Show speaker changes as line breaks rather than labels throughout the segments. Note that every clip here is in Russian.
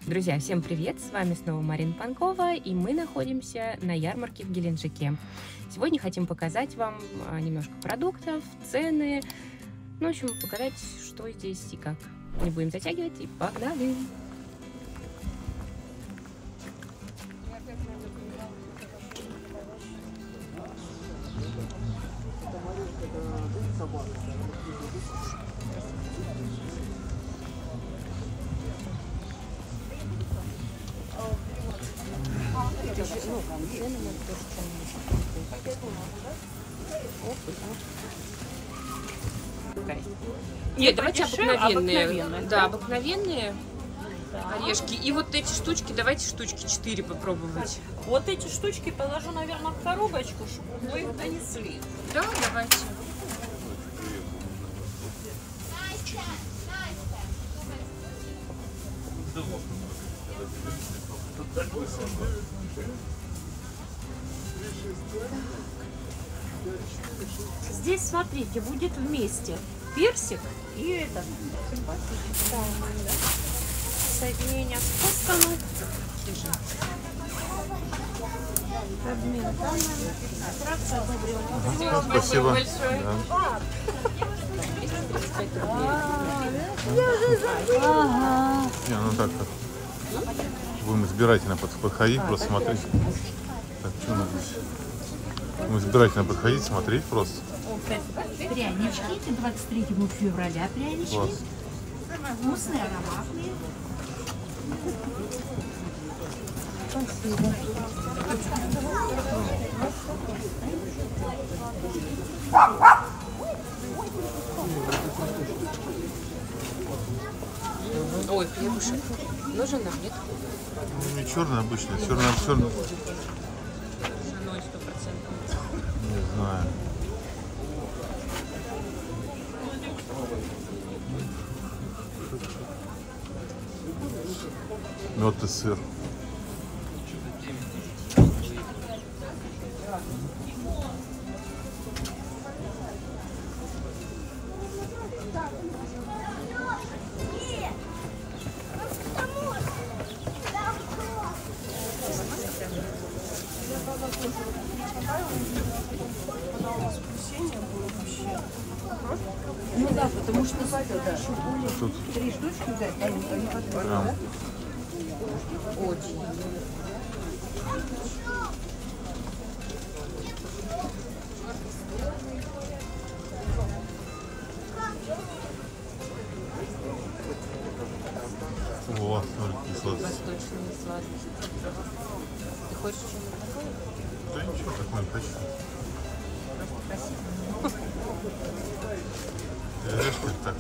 Друзья, всем привет! С вами снова Марина Панкова, и мы находимся на ярмарке в Геленджике. Сегодня хотим показать вам немножко продуктов, цены, в общем, показать, что здесь и как. Не будем затягивать, и погнали! Нет, давайте обыкновенные. Да, обыкновенные орешки. И вот эти штучки, давайте штучки 4 попробовать.
Вот эти штучки положу, наверное, в коробочку, чтобы вы их донесли.
Да, давайте.
Здесь, смотрите, будет вместе персик и это соединение с костом.
Спасибо
большое.
Да. Не, ну так как. Будем избирательно подходить, просто смотреть. Так, что у нас здесь? Будем избирательно подходить, смотреть просто.
Прянички, это 23 февраля прянички.
Класс.
Вкусные, ароматные.
Ой, хлебушек. Нужен нам, нет?
Ну, не черный обычный, черный.
Женой 100%.
Не знаю. Мед и сыр.
Ну да, потому что
Тут
3 штучки взять, они
прям
Очень.
вот, кислоты.
Восточные сладости. Ты хочешь что-нибудь такое?
Да ничего, такое не хочу.
Спасибо.
Ты видишь, как так?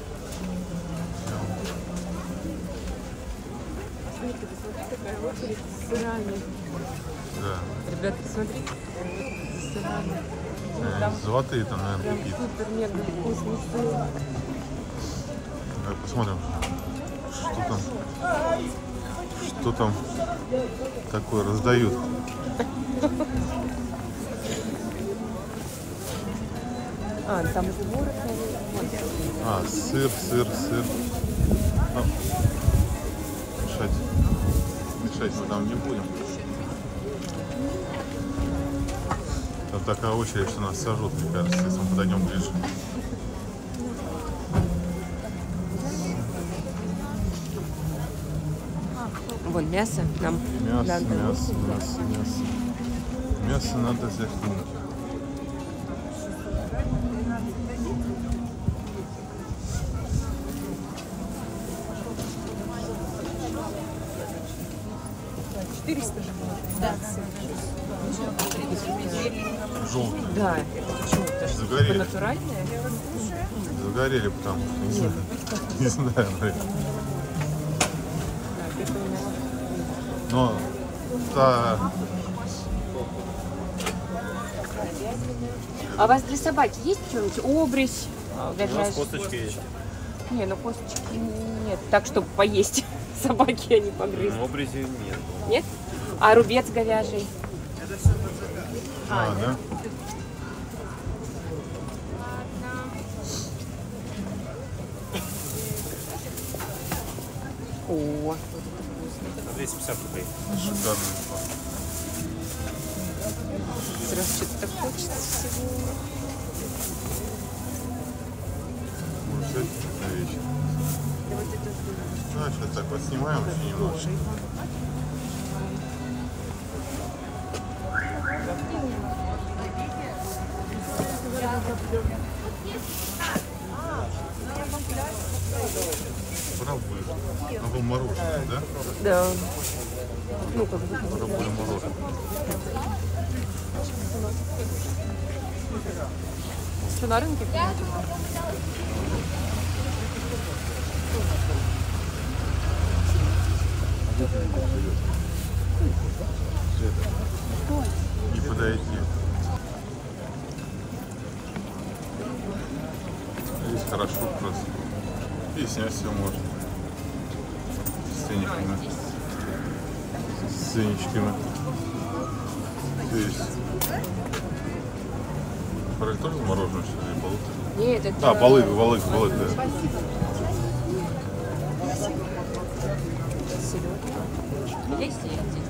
Смотри, посмотри, какая очередь с сырами.
Да.
Ребята, посмотрите, с сырами.
Золотые там, наверное,
Прям
какие-то.
супер-мега вкусный сыр.
Давай посмотрим, что там такое раздают.
Там творог, наверное.
Сыр. Ну, мешать мы там не будем. Там такая очередь, что нас сожрут, мне кажется, если мы подойдем ближе.
Вон мясо нам надо.
Мясо надо взять. Желтый.
Да, это почему-то
Загорели.
натуральное.
Загорели, потому что не знаю. Не знаю, наверное. Но
А у вас для собаки есть что-нибудь? Обрезь,
У
говяжий?
нас косточки есть.
Не, ну косточки нет. Так, чтобы поесть собаки, а не погрызть.
Но обрези нет.
Нет? А рубец говяжий?
да?
О, вот
На 250 рублей.
Шикарный фарш.
Сразу что-то так хочется всего.
Может, это на вечер.
Да вот это
Ну, а сейчас так вот снимаем еще немножко. Пробуем. Оно мороженое, да?
да. Ну, как бы.
Пробуем мороженое.
Что, на рынке?
Не подойти. Здесь хорошо просто. И снять все можно. С ценниками. С ценничками. Здесь. Брали тоже мороженое, что ли, полы?
Нет, это...
А, полы, да.
Есть, есть.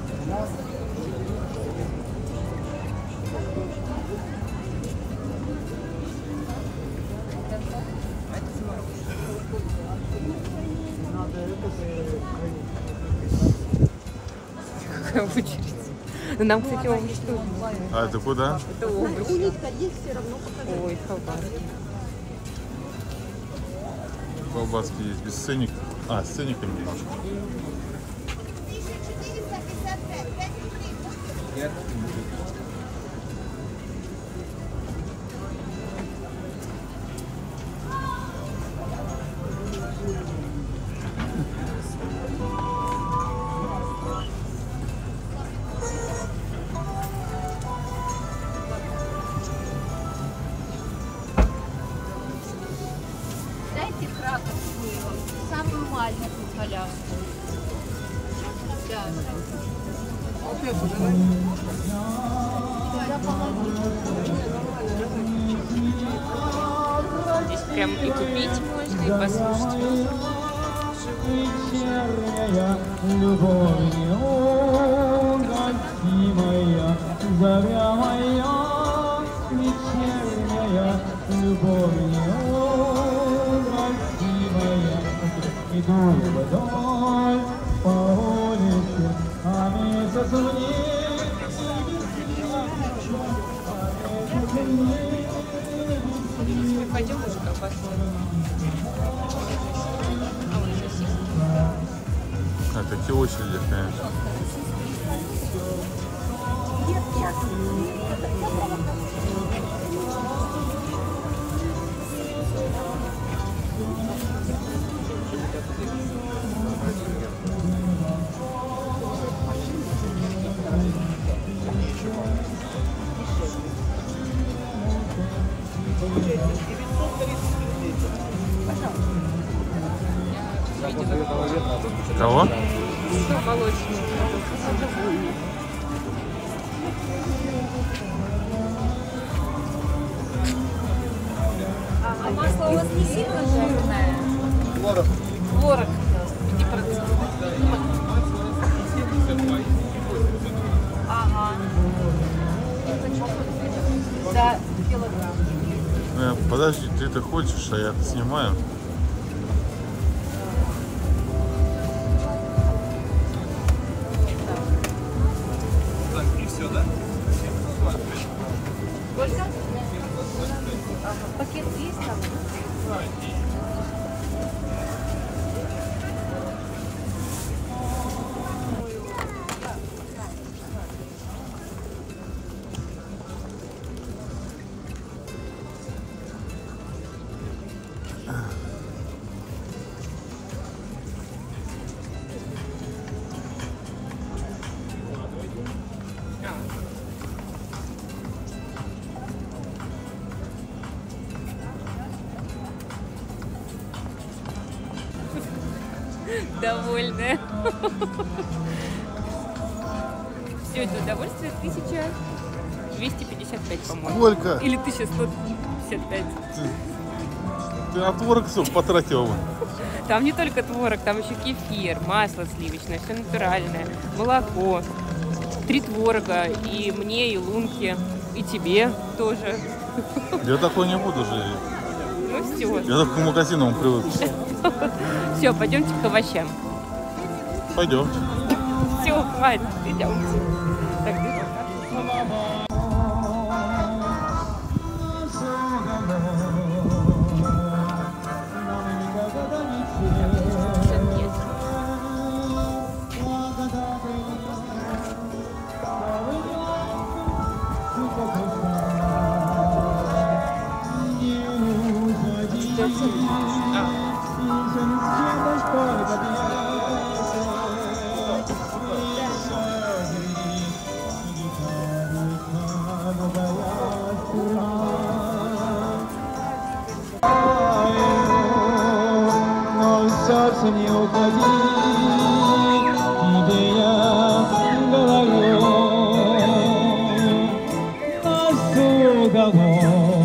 Какая очередь. Ну, нам, кстати, овощи тоже нужны.
А это куда?
Это овощи. Ой, колбаски.
Колбаски есть без ценника. А, с ценниками немножко.
Дайте краковскую, самую маленькую коляску. Да.
Здесь прям и купить можно, и послушать.
Вечерняя любовью гостимая, заря моя, вечерняя любовью гостимая, иду вдоль по улице, а месяц
Пойдем уже колбасу.
А, какие очереди, конечно. Кого?
Что молочный?
А масло у вас не сильно жирное? Творог. Творог. 5%. Ага. Да, килограмм.
Подожди, ты это хочешь, а я снимаю.
И все, да?
Сколько? Пакет есть там?
Довольная. Все это удовольствие 1255, по-моему.
Сколько?
Или 1155.
Ты на творог все потратила.
Там не только творог, там еще кефир, масло сливочное, все натуральное, молоко, 3 творога, и мне, и Лунке, и тебе тоже.
Я такой не буду же.
Ну все.
Я только к магазинам привык.
Все, пойдемте к овощам.
Пойдемте.
Все, хватит, идемте. Так, ты
Но сердце не уходи, тебе я говорю, осудовой,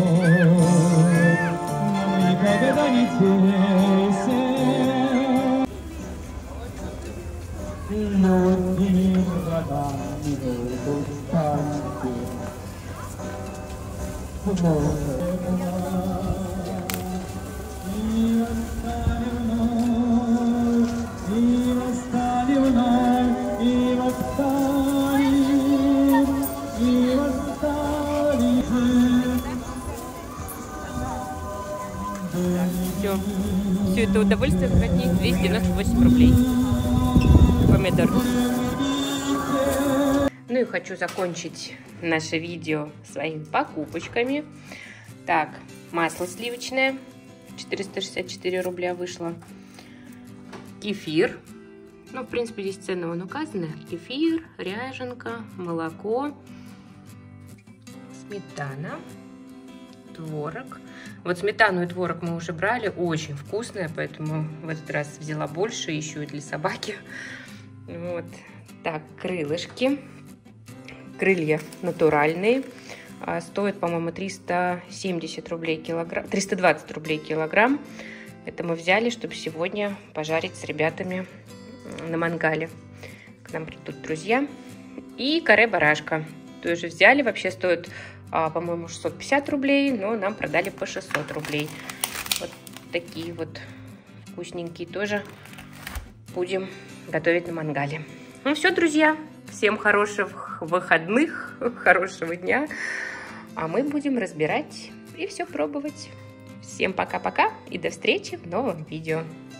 но никогда не теряйся. Людям годам минуту станьте,
все это удовольствие хранит 298 рублей. Помидор. Ну и хочу закончить наше видео своими покупочками. Так, масло сливочное 464 рубля вышло. Кефир. Ну, в принципе, здесь цены вон указаны. Кефир, ряженка, молоко, сметана, творог. Вот сметану и творог мы уже брали, очень вкусная, поэтому в этот раз взяла больше, еще и для собаки. Вот. Так, крылышки. Крылья натуральные. Стоят, по-моему, 370 рублей килограмм, 320 рублей килограмм. Это мы взяли, чтобы сегодня пожарить с ребятами на мангале. К нам придут друзья. И каре барашка тоже взяли. Вообще стоит, по-моему, 650 рублей, но нам продали по 600 рублей. Вот такие вот вкусненькие тоже будем готовить на мангале. Ну все, друзья, всем хороших выходных, хорошего дня. А мы будем разбирать и все пробовать. Всем пока-пока и до встречи в новом видео.